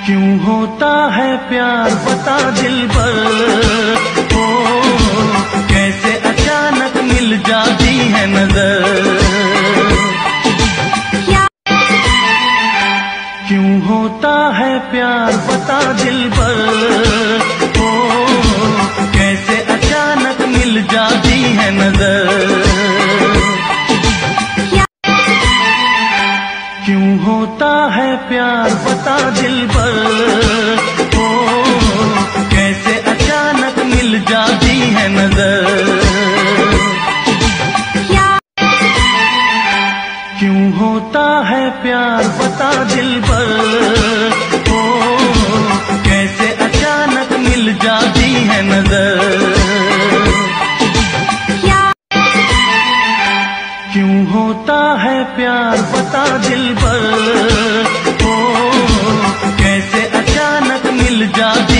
क्यों होता है प्यार बता दिलबर, ओ कैसे अचानक मिल जाती है नजर। क्यों होता है प्यार बता दिलबर, ओ कैसे अचानक मिल जाती है नजर। क्यों होता है प्यार बता दिलबर, ओ कैसे अचानक मिल जाती है नजर। क्यों होता है प्यार बता दिलबर, ओ कैसे अचानक मिल जाती है नजर। क्यों होता है प्यार बता दिलबर, ओ कैसे अचानक मिल जाती